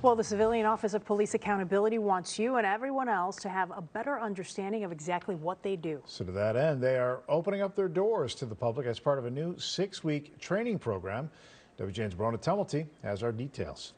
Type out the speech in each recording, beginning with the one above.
Well, the Civilian Office of Police Accountability wants you and everyone else to have a better understanding of exactly what they do. So to that end, they are opening up their doors to the public as part of a new 6-week training program. WGN's Brona Tumulty has our details.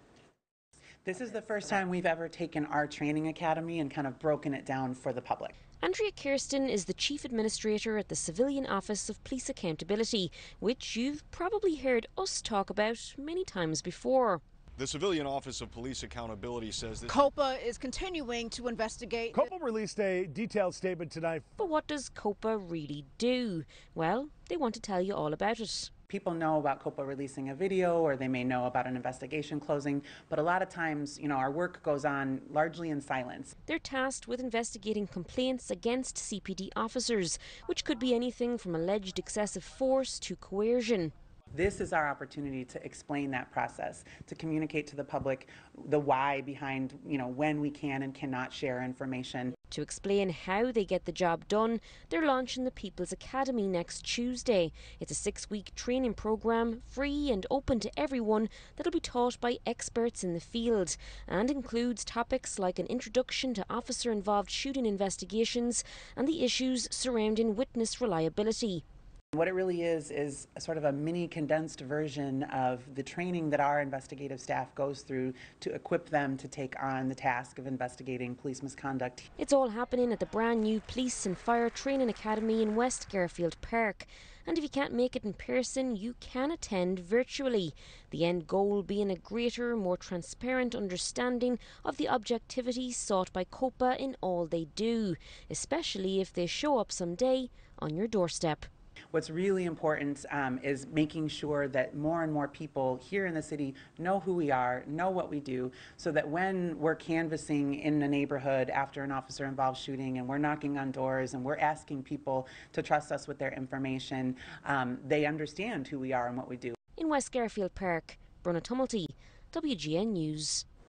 This is the first time we've ever taken our training academy and kind of broken it down for the public. Andrea Kirsten is the Chief Administrator at the Civilian Office of Police Accountability, which you've probably heard us talk about many times before. The Civilian Office of Police Accountability says that COPA is continuing to investigate. COPA released a detailed statement tonight. But what does COPA really do? Well, they want to tell you all about it. People know about COPA releasing a video, or they may know about an investigation closing, but a lot of times, our work goes on largely in silence. They're tasked with investigating complaints against CPD officers, which could be anything from alleged excessive force to coercion. This is our opportunity to explain that process, to communicate to the public the why behind, when we can and cannot share information. To explain how they get the job done, they're launching the People's Academy next Tuesday. It's a 6-week training programme, free and open to everyone, that'll be taught by experts in the field and includes topics like an introduction to officer-involved shooting investigations and the issues surrounding witness reliability. What it really is a sort of a mini condensed version of the training that our investigative staff goes through to equip them to take on the task of investigating police misconduct. It's all happening at the brand new Police and Fire Training Academy in West Garfield Park. And if you can't make it in person, you can attend virtually. The end goal being a greater, more transparent understanding of the objectivity sought by COPA in all they do, especially if they show up someday on your doorstep. What's really important is making sure that more and more people here in the city know who we are, know what we do, so that when we're canvassing in a neighborhood after an officer-involved shooting and we're knocking on doors and we're asking people to trust us with their information, they understand who we are and what we do. In West Garfield Park, Brona Tumulty, WGN News.